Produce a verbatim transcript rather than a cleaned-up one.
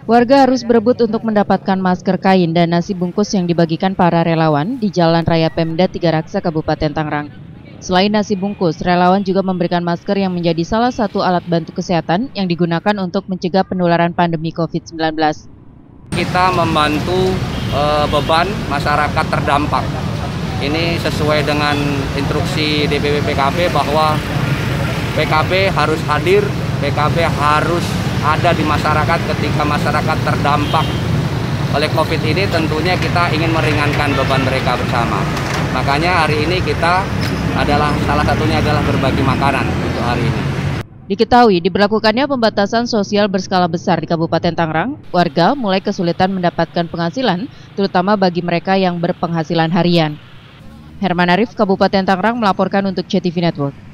Warga harus berebut untuk mendapatkan masker kain dan nasi bungkus yang dibagikan para relawan di Jalan Raya Pemda Tiga Raksa, Kabupaten Tangerang. Selain nasi bungkus, relawan juga memberikan masker yang menjadi salah satu alat bantu kesehatan yang digunakan untuk mencegah penularan pandemi covid sembilan belas. Kita membantu e, beban masyarakat terdampak. Ini sesuai dengan instruksi D P W P K B bahwa P K B harus hadir, P K B harus ada di masyarakat ketika masyarakat terdampak oleh COVID ini. Tentunya kita ingin meringankan beban mereka bersama. Makanya hari ini kita adalah salah satunya adalah berbagi makanan untuk hari ini. Diketahui diberlakukannya pembatasan sosial berskala besar di Kabupaten Tangerang, warga mulai kesulitan mendapatkan penghasilan, terutama bagi mereka yang berpenghasilan harian. Herman Arif, Kabupaten Tangerang melaporkan untuk C T V Network.